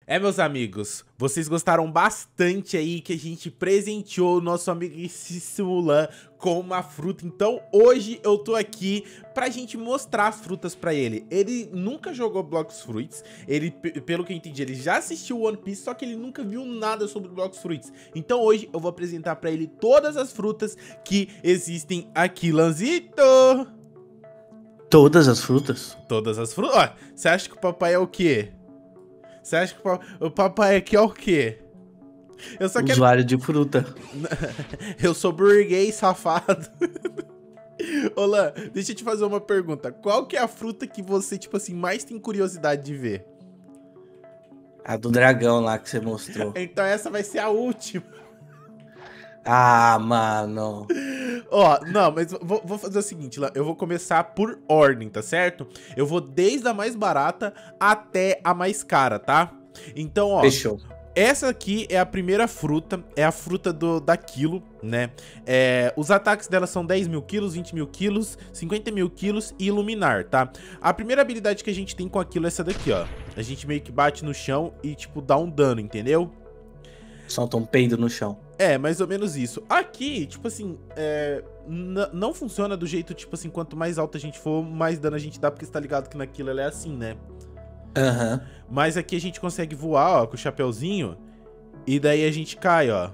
Meus amigos, vocês gostaram bastante aí que a gente presenteou o nosso amiguíssimo Lan com uma fruta. Então hoje eu tô aqui pra gente mostrar as frutas pra ele. Ele nunca jogou Blox Fruits, ele, pelo que eu entendi, ele já assistiu One Piece, só que ele nunca viu nada sobre Blox Fruits. Então hoje eu vou apresentar pra ele todas as frutas que existem aqui, Lanzito! Todas as frutas? Todas as frutas? Ó, você acha que o papai é o quê? Você acha que o papai aqui é o quê? Eu só quero... Usuário de fruta. Eu sou burguês, safado. Ô Lan, deixa eu te fazer uma pergunta. Qual que é a fruta que você, tipo assim, mais tem curiosidade de ver? A do dragão lá que você mostrou. Então essa vai ser a última. Ah, mano. Ó, não, mas vou fazer o seguinte, Lan. Eu vou começar por ordem, tá certo? Eu vou desde a mais barata até a mais cara, tá? Então, ó... Fechou. Essa aqui é a primeira fruta, é a fruta da quilo, né? Os ataques dela são 10 mil quilos, 20 mil quilos, 50 mil quilos e iluminar, tá? A primeira habilidade que a gente tem com aquilo é essa daqui, ó. A gente meio que bate no chão e, tipo, dá um dano, entendeu? Solta um peido no chão. Mais ou menos isso. Aqui, tipo assim, não funciona do jeito, tipo assim, quanto mais alto a gente for, mais dano a gente dá, porque você tá ligado que naquilo ela é assim, né? Aham. Mas aqui a gente consegue voar, ó, com o chapeuzinho, e daí a gente cai, ó.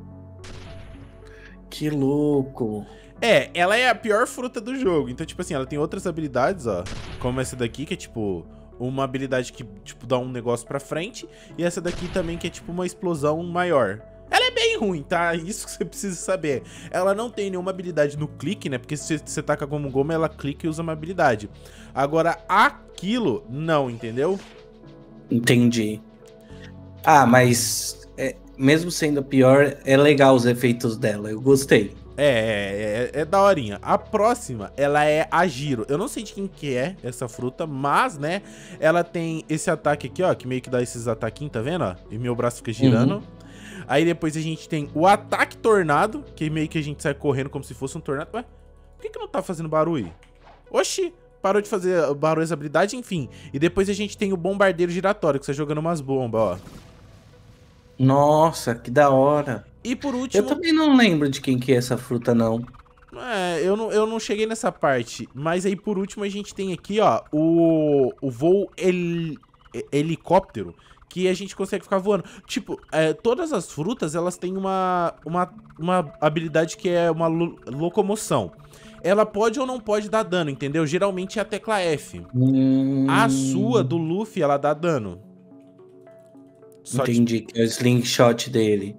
Que louco. Ela é a pior fruta do jogo. Então, tipo assim, ela tem outras habilidades, ó. Como essa daqui, que é, tipo, uma habilidade que, tipo, dá um negócio pra frente. E essa daqui também, que é, tipo, uma explosão maior. Ela é bem ruim, tá? Isso que você precisa saber. Ela não tem nenhuma habilidade no clique, né? Porque se você taca como goma, ela clica e usa uma habilidade. Agora, aquilo, não, entendeu? Entendi. Ah, mas mesmo sendo pior, é legal os efeitos dela. Eu gostei. É daorinha. A próxima, ela é a Giro. Eu não sei de quem que é essa fruta, mas, né, ela tem esse ataque aqui, ó, que meio que dá esses ataquinhos, tá vendo, ó? E meu braço fica girando. Uhum. Aí depois a gente tem o ataque tornado, que meio que a gente sai correndo como se fosse um tornado. Ué, por que não tá fazendo barulho? Oxi, parou de fazer barulho essa habilidade, enfim. E depois a gente tem o bombardeiro giratório, que você jogando umas bombas, ó. Nossa, que da hora. E por último... Eu também não lembro de quem que é essa fruta, não. Eu não cheguei nessa parte. Mas aí por último a gente tem aqui, ó, o voo helicóptero, que a gente consegue ficar voando. Tipo, todas as frutas, elas têm uma habilidade que é uma locomoção. Ela pode ou não pode dar dano, entendeu? Geralmente é a tecla F. A sua, do Luffy, ela dá dano. Entendi, que é o slingshot dele.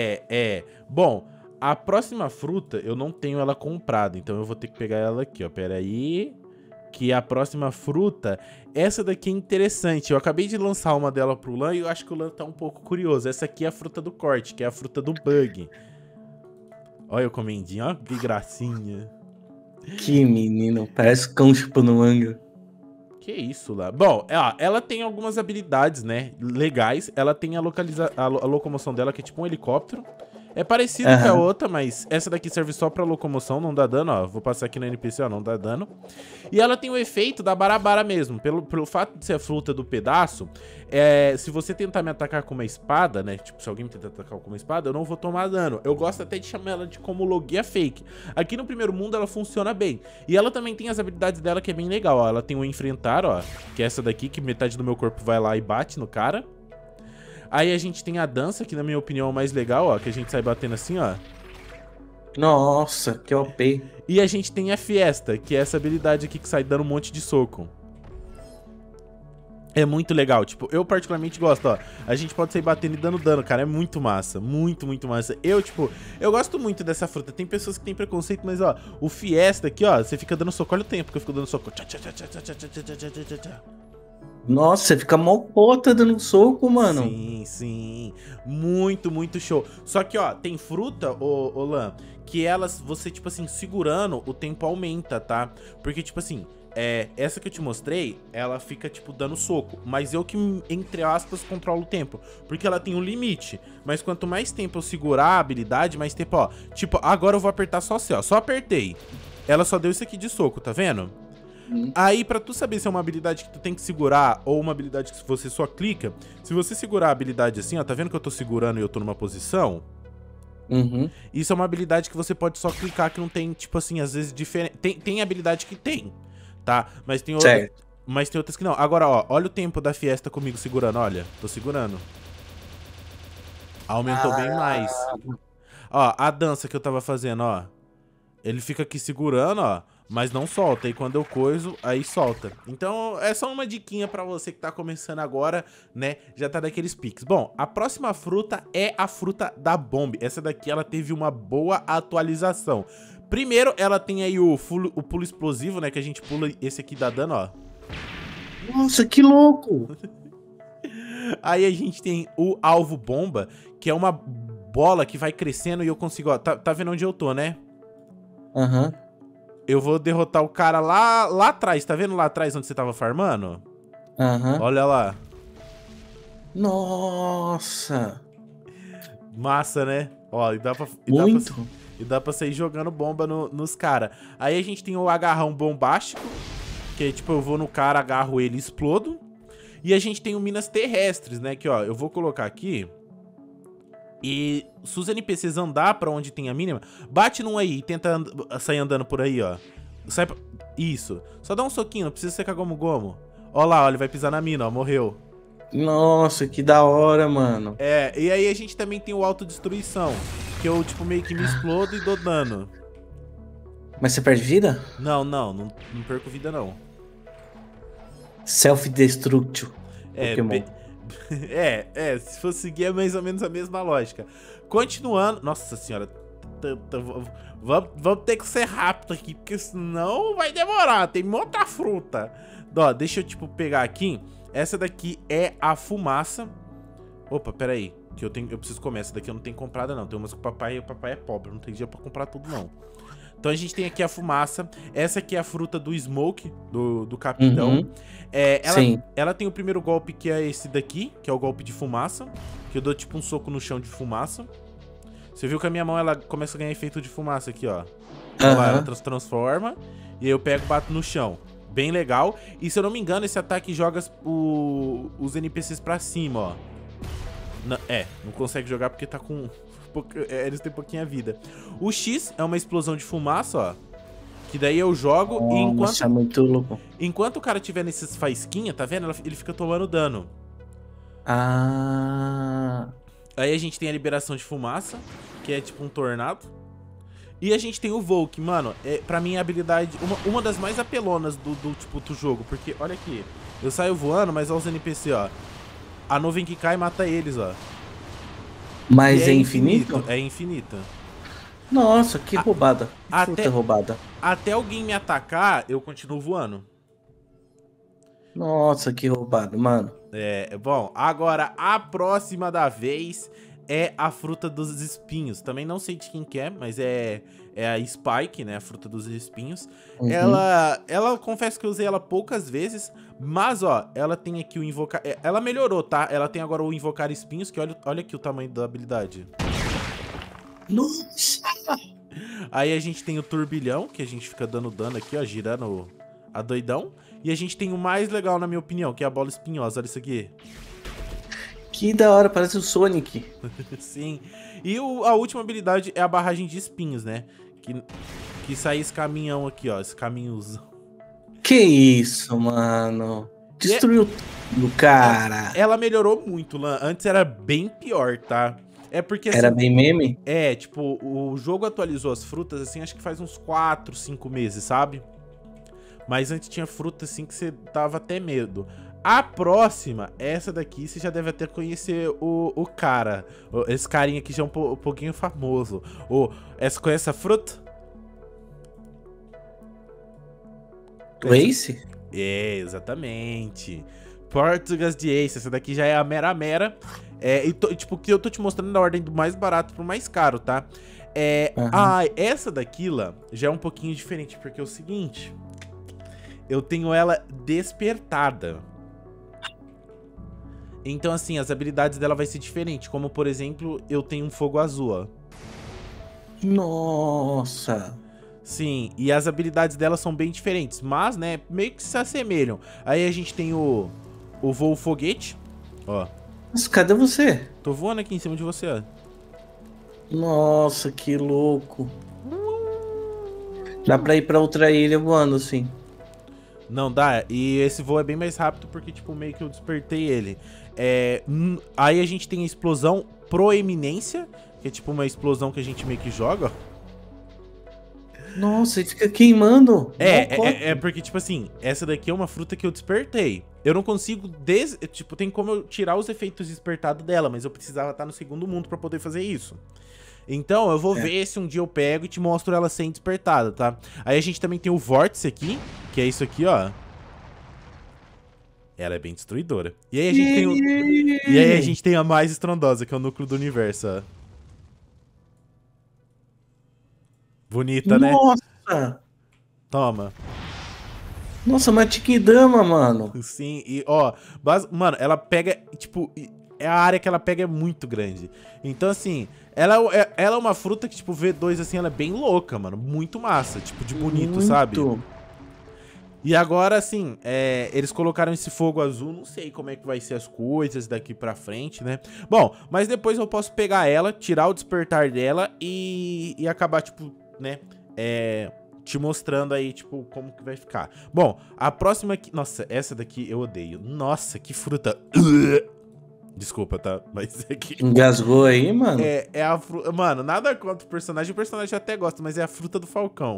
Bom, a próxima fruta, eu não tenho ela comprada, então eu vou ter que pegar ela aqui, ó. Pera aí. Que a próxima fruta, essa daqui é interessante. Eu acabei de lançar uma dela pro Lan e eu acho que o Lan tá um pouco curioso. Essa aqui é a fruta do corte, que é a fruta do bug. Olha o comendinho, ó, que gracinha. Que menino, parece cão chupando manga. Que isso lá. Bom, ela tem algumas habilidades, né, legais. Ela tem a locomoção dela, que é tipo um helicóptero. É parecido com a outra, mas essa daqui serve só pra locomoção, não dá dano, ó. Vou passar aqui no NPC, ó, não dá dano. E ela tem o efeito da barabara mesmo. Pelo fato de ser a fruta do pedaço, se você tentar me atacar com uma espada, né, tipo, se alguém me tentar atacar com uma espada, eu não vou tomar dano. Eu gosto até de chamar ela de como Logia Fake. Aqui no primeiro mundo ela funciona bem. E ela também tem as habilidades dela que é bem legal, ó. Ela tem o enfrentar, ó, que é essa daqui, que metade do meu corpo vai lá e bate no cara. Aí a gente tem a dança, que na minha opinião é o mais legal, ó, que a gente sai batendo assim, ó. Nossa, que OP. E a gente tem a Fiesta, que é essa habilidade aqui que sai dando um monte de soco. É muito legal, tipo, eu particularmente gosto, ó. A gente pode sair batendo e dando dano, cara, é muito massa, muito, muito massa. Eu gosto muito dessa fruta. Tem pessoas que têm preconceito, mas, ó, o Fiesta aqui, ó, você fica dando soco, olha o tempo que eu fico dando soco. Nossa, você fica mocota dando soco, mano. Sim. Muito, muito show. Só que, ó, tem fruta, ô Lan, que elas, você, tipo assim, segurando, o tempo aumenta, tá? Porque, tipo assim, essa que eu te mostrei, ela fica, tipo, dando soco. Mas eu que, entre aspas, controlo o tempo. Porque ela tem um limite. Mas quanto mais tempo eu segurar a habilidade, mais tempo, ó. Tipo, agora eu vou apertar só assim, ó. Só apertei. Ela só deu isso aqui de soco, tá vendo? Aí, pra tu saber se é uma habilidade que tu tem que segurar ou uma habilidade que você só clica, se você segurar a habilidade assim, ó, tá vendo que eu tô segurando e eu tô numa posição? Isso é uma habilidade que você pode só clicar, que não tem, tipo assim, às vezes diferente. Tem habilidade que tem, tá? Mas tem outras que não. Agora, ó, olha o tempo da Fiesta comigo segurando, olha. Tô segurando. Aumentou bem mais. Ó, a dança que eu tava fazendo, ó. Ele fica aqui segurando, ó, mas não solta. E quando eu coiso, aí solta. Então, é só uma diquinha pra você que tá começando agora, né? Já tá daqueles piques. Bom, a próxima fruta é a fruta da Bomb. Essa daqui, ela teve uma boa atualização. Primeiro, ela tem aí o pulo explosivo, né? Que a gente pula, esse aqui dá dano, ó. Nossa, que louco! Aí a gente tem o alvo bomba, que é uma bola que vai crescendo e eu consigo, ó. Tá vendo onde eu tô, né? Eu vou derrotar o cara lá atrás. Tá vendo lá atrás onde você tava farmando? Olha lá. Nossa! Massa, né? Ó, e dá pra sair jogando bomba nos caras. Aí a gente tem o agarrão bombástico, que é tipo, eu vou no cara, agarro ele e explodo. E a gente tem o minas terrestres, né? Que ó, eu vou colocar aqui. E se os NPCs andar pra onde tem a mínima, bate num aí e tenta sair andando por aí, ó. Sai pra... Isso. Só dá um soquinho, não precisa secar gomo. Ó lá, ó, ele vai pisar na mina, ó, morreu. Nossa, que da hora, mano. É, e aí a gente também tem o autodestruição, que eu, tipo, meio que me explodo e dou dano. Mas você perde vida? Não perco vida, não. Self-destructio. Pokémon. Se for seguir é mais ou menos a mesma lógica. Continuando... Nossa senhora, vamos ter que ser rápido aqui, porque senão vai demorar. Tem outra fruta. Ó, deixa eu, tipo, pegar aqui. Essa daqui é a fumaça. Opa, pera aí, que eu preciso comer. Essa daqui eu não tenho comprada, não. Tem umas que o papai é pobre, não tem dinheiro pra comprar tudo, não. Então a gente tem aqui a fumaça. Essa aqui é a fruta do Smoke, do capitão. Ela tem o primeiro golpe, que é esse daqui, que é o golpe de fumaça. Que eu dou tipo um soco no chão de fumaça. Você viu que a minha mão, ela começa a ganhar efeito de fumaça aqui, ó. Ela transforma. E aí eu pego e bato no chão. Bem legal. E se eu não me engano, esse ataque joga os NPCs pra cima, ó. Não consegue jogar porque tá com... eles têm pouquinha vida. O X é uma explosão de fumaça, ó. Que daí eu jogo e enquanto... é muito louco. Enquanto o cara tiver nesses faísquinha, tá vendo? Ele fica tomando dano. Aí a gente tem a liberação de fumaça, que é tipo um tornado. E a gente tem o Volk, mano. Pra mim é a habilidade... Uma das mais apelonas do jogo. Porque, olha aqui. Eu saio voando, mas olha os NPC, ó. A nuvem que cai mata eles, ó. Mas é infinito? É infinita. Nossa, que roubada. Que fruta roubada. Até alguém me atacar, eu continuo voando. Nossa, que roubado, mano. Bom, agora a próxima da vez é a fruta dos espinhos. Também não sei de quem que é, mas é a Spike, né? A fruta dos espinhos. Ela, confesso que eu usei ela poucas vezes, mas, ó, ela tem aqui o invocar... Ela melhorou, tá? Ela tem agora o invocar espinhos, que olha aqui o tamanho da habilidade. Nossa! Aí a gente tem o turbilhão, que a gente fica dando dano aqui, ó, girando a doidão. E a gente tem o mais legal, na minha opinião, que é a bola espinhosa. Olha isso aqui. Que da hora, parece o Sonic. Sim. E a última habilidade é a barragem de espinhos, né? Que sai esse caminhão aqui, ó. Esse caminhozão. Que isso, mano. Destruiu tudo, cara. Ela melhorou muito, Lan. Antes era bem pior, tá? É porque assim, era bem meme? Tipo, o jogo atualizou as frutas, assim, acho que faz uns 4, 5 meses, sabe? Mas antes tinha fruta, assim, que você dava até medo. A próxima, essa daqui, você já deve até conhecer o cara. Esse carinha aqui já é um pouquinho famoso. Conhece a fruta? O Ace? Exatamente. Portugas de Ace. Essa daqui já é a mera. Tipo, que eu tô te mostrando na ordem do mais barato pro mais caro, tá? Essa daqui, lá, já é um pouquinho diferente, porque é o seguinte... Eu tenho ela despertada. Então, assim, as habilidades dela vai ser diferente. Como, por exemplo, eu tenho um fogo azul, ó. Nossa! Sim, e as habilidades dela são bem diferentes, mas, né, meio que se assemelham. Aí a gente tem o voo foguete, ó. Mas cadê você? Tô voando aqui em cima de você, ó. Nossa, que louco. Dá pra ir pra outra ilha voando, assim. Não dá, e esse voo é bem mais rápido porque, tipo, meio que eu despertei ele. Aí a gente tem a explosão proeminência, que é tipo uma explosão que a gente meio que joga, ó. Nossa, ele fica queimando. É porque, tipo assim, essa daqui é uma fruta que eu despertei. Eu não consigo, tipo, tem como eu tirar os efeitos despertados dela, mas eu precisava estar no segundo mundo pra poder fazer isso. Então, eu vou ver se um dia eu pego e te mostro ela sem despertada, tá? Aí a gente também tem o vórtice aqui, que é isso aqui, ó. Ela é bem destruidora. E aí a gente tem E aí a gente tem a mais estrondosa, que é o núcleo do universo, ó. Bonita, né? Nossa! Toma. Nossa, uma Tikidama, mano. Sim, e ó, mano, ela pega, tipo, a área que ela pega é muito grande. Então, assim, ela é uma fruta que, tipo, V2, assim, ela é bem louca, mano. Muito massa, tipo, de bonito, Muito. sabe? E agora, assim, eles colocaram esse fogo azul, não sei como é que vai ser as coisas daqui pra frente, né? Bom, mas depois eu posso pegar ela, tirar o despertar dela e acabar, tipo, né, te mostrando aí, tipo, como que vai ficar. Bom, a próxima aqui... Nossa, essa daqui eu odeio. Nossa, que fruta... Desculpa, tá? Mas é que... Engasgou aí, mano? É a fruta... Mano, nada contra o personagem eu até gosto, mas é a fruta do falcão.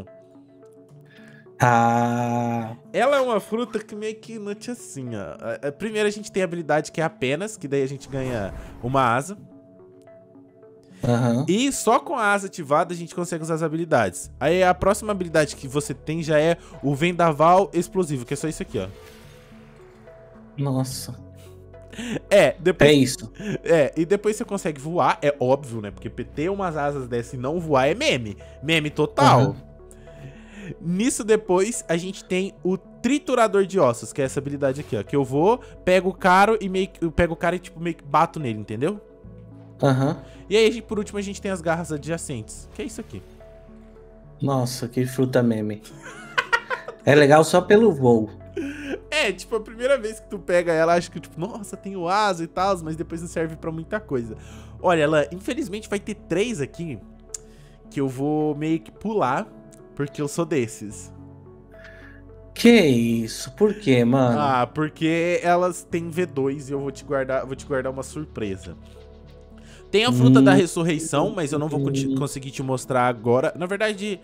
Ah... Ela é uma fruta que meio que inútil assim, ó. Primeiro a gente tem a habilidade que é apenas, que daí a gente ganha uma asa. Uhum. E só com a asa ativada a gente consegue usar as habilidades. Aí a próxima habilidade que você tem já é o vendaval explosivo, que é só isso aqui, ó. Nossa. Depois... É isso. E depois você consegue voar, é óbvio, né? Porque ter umas asas dessa e não voar é meme. Meme total. Uhum. Nisso depois a gente tem o triturador de ossos, que é essa habilidade aqui, ó. Que eu vou, pego o cara e tipo meio que bato nele, entendeu? Aham. E aí, por último, a gente tem as garras adjacentes. Que é isso aqui. Nossa, que fruta meme. É legal só pelo voo. Tipo, a primeira vez que tu pega ela, acho que, tipo, nossa, tem o asa e tal, mas depois não serve pra muita coisa. Olha, ela, infelizmente, vai ter 3 aqui que eu vou meio que pular, porque eu sou desses. Que isso? Por quê, mano? Ah, porque elas têm V2 e eu vou te guardar uma surpresa. Tem a fruta da ressurreição, mas eu não vou conseguir te mostrar agora. Na verdade,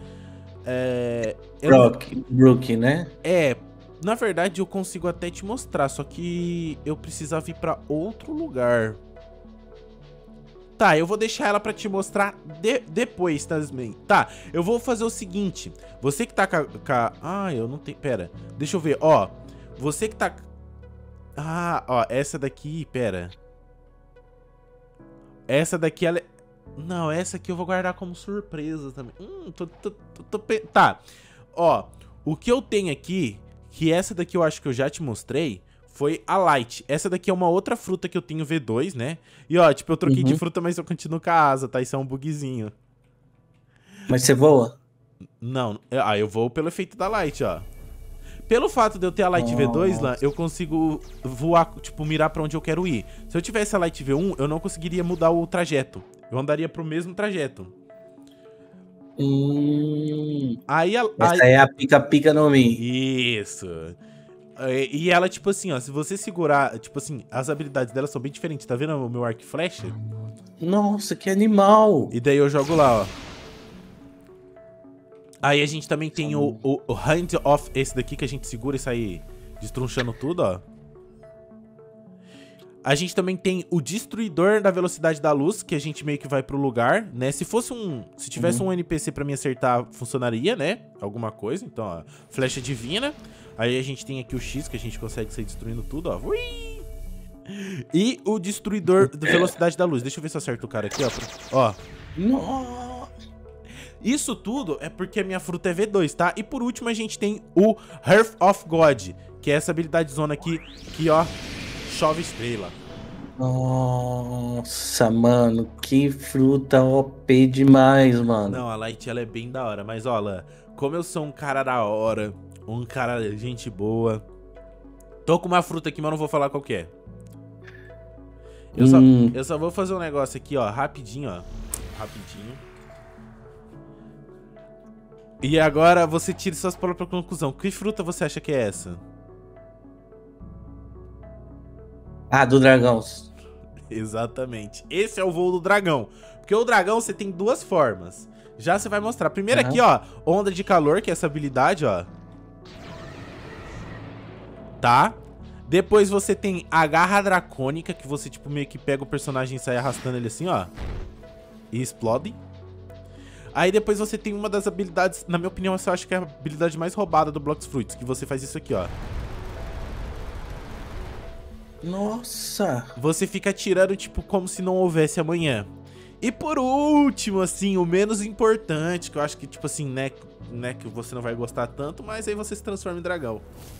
Brook, né? Na verdade eu consigo até te mostrar, só que eu precisava ir pra outro lugar. Tá, eu vou deixar ela pra te mostrar depois, Tasman. Tá, eu vou fazer o seguinte. Você que tá com a... Ah, eu não tenho... Pera, deixa eu ver, ó. Você que tá... Ah, ó, essa daqui, pera. Essa daqui, ela... Não, essa aqui eu vou guardar como surpresa também. Tá, ó. O que eu tenho aqui, que essa daqui eu acho que eu já te mostrei, foi a Light. Essa daqui é uma outra fruta que eu tenho V2, né? E ó, tipo, eu troquei de fruta, mas eu continuo com a asa, tá? Isso é um bugzinho. Mas você voa? Não, eu vou pelo efeito da Light, ó. Pelo fato de eu ter a Light V2 lá, eu consigo voar, tipo, mirar pra onde eu quero ir. Se eu tivesse a Light V1, eu não conseguiria mudar o trajeto. Eu andaria pro mesmo trajeto. Essa é a pica-pica no Mi. Isso. E ela, tipo assim, ó, se você segurar, tipo assim, as habilidades dela são bem diferentes. Tá vendo o meu arco e flecha? Nossa, que animal. E daí eu jogo lá, ó. Aí a gente também tem o Hand Off, esse daqui que a gente segura e sai destrunchando tudo, ó. A gente também tem o Destruidor da Velocidade da Luz, que a gente meio que vai pro lugar, né? Se tivesse um NPC pra me acertar, funcionaria, né? Alguma coisa. Então, ó, Flecha Divina. Aí a gente tem aqui o X, que a gente consegue sair destruindo tudo, ó. Ui! E o Destruidor da Velocidade da Luz. Deixa eu ver se eu acerto o cara aqui, ó. Ó. Nossa. Isso tudo é porque a minha fruta é V2, tá? E por último a gente tem o Hearth of God, que é essa habilidade zona aqui, que ó, chove estrela. Nossa, mano, que fruta OP demais, mano. Não, a Light ela é bem da hora, mas ó, como eu sou um cara da hora, um cara gente boa, tô com uma fruta aqui, mas não vou falar qual que é. Eu só vou fazer um negócio aqui, ó, rapidinho, ó. Rapidinho. E agora você tira suas próprias conclusões. Que fruta você acha que é essa? Ah, do dragão. Exatamente. Esse é o voo do dragão. Porque o dragão você tem duas formas. Já você vai mostrar. Primeiro aqui, ó, onda de calor, que é essa habilidade, ó. Tá? Depois você tem a garra dracônica, que você, tipo, meio que pega o personagem e sai arrastando ele assim, ó. E explode. Aí depois você tem uma das habilidades, na minha opinião, essa eu acho que é a habilidade mais roubada do Blox Fruits, que você faz isso aqui, ó. Nossa! Você fica atirando, tipo, como se não houvesse amanhã. E por último, assim, o menos importante, que eu acho que, tipo assim, né, que você não vai gostar tanto, mas aí você se transforma em dragão.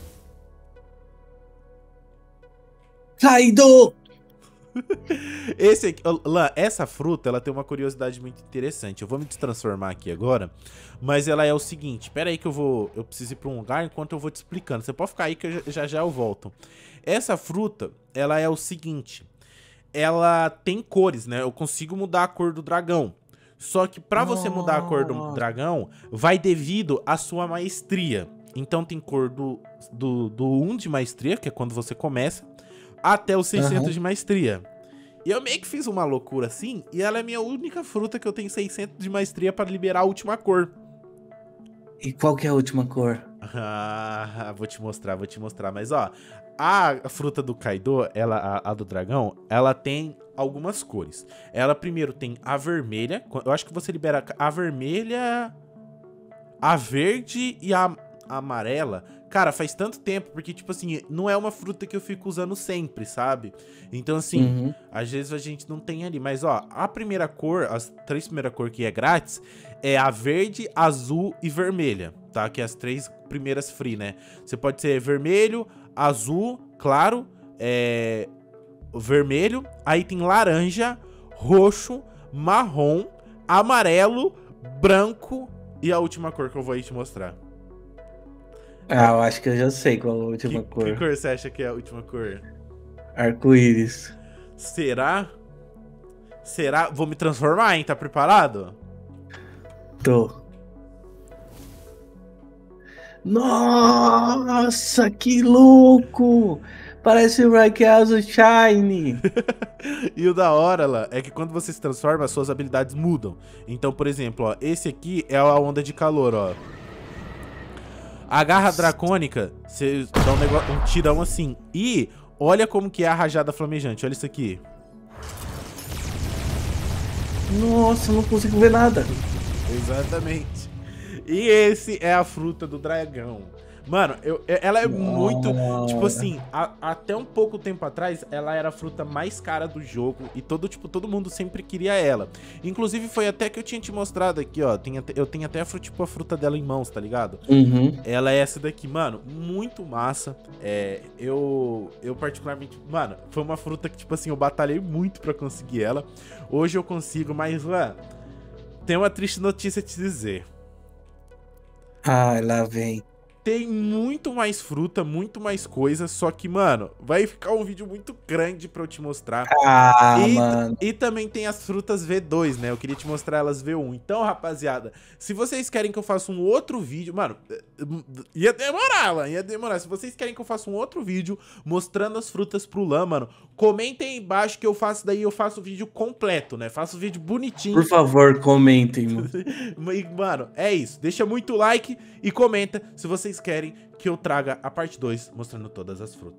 Kaido! Esse aqui, Lan, essa fruta, ela tem uma curiosidade muito interessante. Eu vou me transformar aqui agora, mas ela é o seguinte. Pera aí que eu preciso ir pra um lugar enquanto eu vou te explicando. Você pode ficar aí que eu volto. Essa fruta, ela é o seguinte. Ela tem cores, né? Eu consigo mudar a cor do dragão. Só que pra você mudar a cor do dragão, vai devido à sua maestria. Então tem cor do 1 de maestria, que é quando você começa, até os 600 de maestria. E eu meio que fiz uma loucura assim, e ela é a minha única fruta que eu tenho 600 de maestria pra liberar a última cor. E qual que é a última cor? Ah, vou te mostrar. Mas ó, a fruta do Kaido, a do dragão, ela tem algumas cores. Ela primeiro tem a vermelha, eu acho que você libera a vermelha, a verde e a amarela. Cara, faz tanto tempo, porque, tipo assim, não é uma fruta que eu fico usando sempre, sabe? Então, assim, às vezes a gente não tem ali. Mas, ó, a primeira cor, as 3 primeiras cores que é grátis, é a verde, azul e vermelha, tá? Que é as 3 primeiras free, né? Você pode ser vermelho, azul, claro, vermelho, aí tem laranja, roxo, marrom, amarelo, branco e a última cor que eu vou aí te mostrar. Ah, eu acho que eu já sei qual é a última cor. Que cor você acha que é a última cor? Arco-íris. Será? Será? Vou me transformar, hein? Tá preparado? Tô. Nossa, que louco! Parece o Rayquaza Shine. E o da hora, lá, é que quando você se transforma, as suas habilidades mudam. Então, por exemplo, ó, esse aqui é a onda de calor, ó. A garra dracônica, você dá um tirão assim. E olha como que é a rajada flamejante. Olha isso aqui. Nossa, não consigo ver nada. Exatamente. E esse é a fruta do dragão. Mano, ela é muito... Tipo assim, até um pouco tempo atrás, ela era a fruta mais cara do jogo. E todo mundo sempre queria ela. Inclusive, foi até que eu tinha te mostrado aqui, ó. Eu tenho até a fruta dela em mãos, tá ligado? Ela é essa daqui, mano. Muito massa. Eu particularmente... Mano, foi uma fruta que, tipo assim, eu batalhei muito pra conseguir ela. Hoje eu consigo, mas, mano... Tem uma triste notícia a te dizer. Ah, lá vem. Tem muito mais fruta, muito mais coisa, só que, mano, vai ficar um vídeo muito grande pra eu te mostrar. Mano. E também tem as frutas V2, né? Eu queria te mostrar elas V1. Então, rapaziada, se vocês querem que eu faça um outro vídeo... Mano, ia demorar. Se vocês querem que eu faça um outro vídeo mostrando as frutas pro Lan, mano, comentem aí embaixo que eu faço daí, eu faço o vídeo completo, né? Faço o vídeo bonitinho. Por favor, comentem, mano. Mano, é isso. Deixa muito like e comenta se vocês querem que eu traga a parte 2 mostrando todas as frutas.